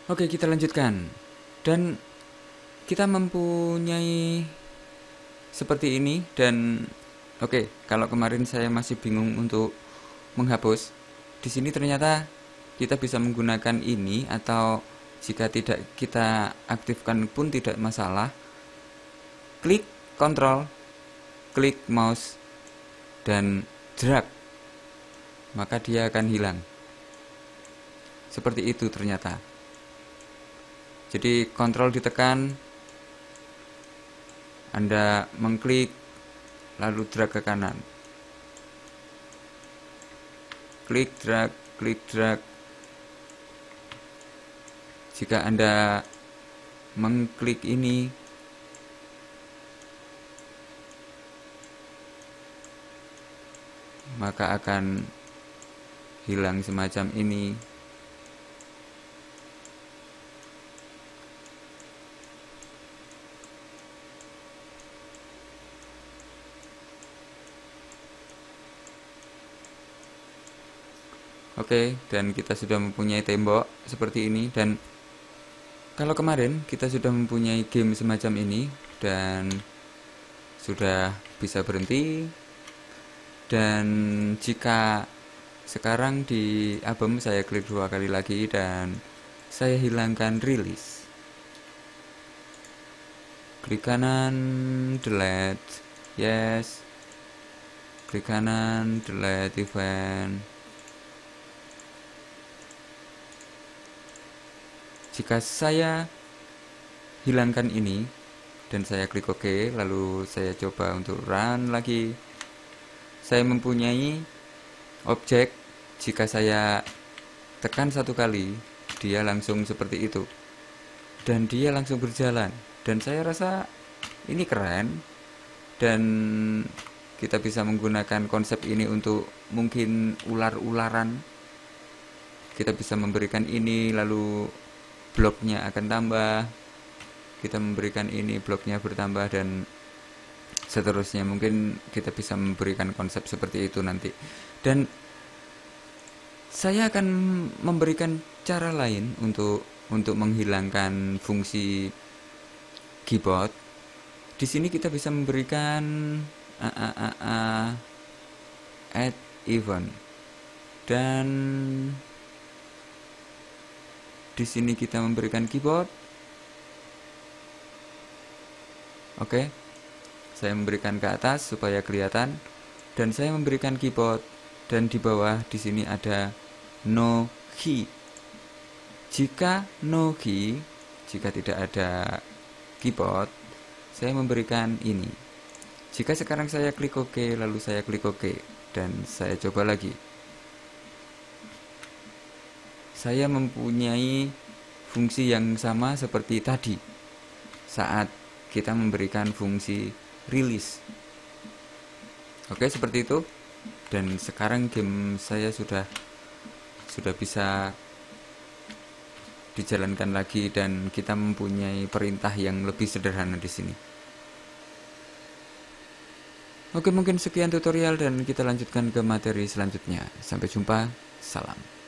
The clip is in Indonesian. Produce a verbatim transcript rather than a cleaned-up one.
Oke, kita lanjutkan. Dan kita mempunyai seperti ini dan oke, kalau kemarin saya masih bingung untuk menghapus, di sini ternyata kita bisa menggunakan ini atau jika tidak kita aktifkan pun tidak masalah. Klik Ctrl, klik mouse dan drag, maka dia akan hilang. Seperti itu ternyata. Jadi kontrol ditekan, Anda mengklik lalu drag ke kanan. Klik drag, klik drag. Jika Anda mengklik ini, maka akan hilang semacam ini. Oke, dan kita sudah mempunyai tembok seperti ini. Dan kalau kemarin kita sudah mempunyai game semacam ini dan sudah bisa berhenti. Dan jika sekarang di album saya klik dua kali lagi dan saya hilangkan rilis, klik kanan, delete, yes, klik kanan, delete event. Jika saya hilangkan ini dan saya klik OK, lalu saya coba untuk run lagi, saya mempunyai objek. Jika saya tekan satu kali, dia langsung seperti itu dan dia langsung berjalan. Dan saya rasa ini keren, dan kita bisa menggunakan konsep ini untuk mungkin ular-ularan. Kita bisa memberikan ini, lalu bloknya akan tambah. Kita memberikan ini, bloknya bertambah, dan seterusnya. Mungkin kita bisa memberikan konsep seperti itu nanti. Dan saya akan memberikan cara lain untuk untuk menghilangkan fungsi keyboard. Di sini kita bisa memberikan a a a a add event, dan di sini kita memberikan keyboard. Oke, saya memberikan ke atas supaya kelihatan, dan saya memberikan keyboard, dan di bawah di sini ada no key. Jika no key, jika tidak ada keyboard, saya memberikan ini. Jika sekarang saya klik OK, lalu saya klik OK, dan saya coba lagi, saya mempunyai fungsi yang sama seperti tadi saat kita memberikan fungsi rilis. Oke, seperti itu. Dan sekarang game saya sudah sudah bisa dijalankan lagi, dan kita mempunyai perintah yang lebih sederhana di sini. Oke, mungkin sekian tutorial dan kita lanjutkan ke materi selanjutnya. Sampai jumpa. Salam.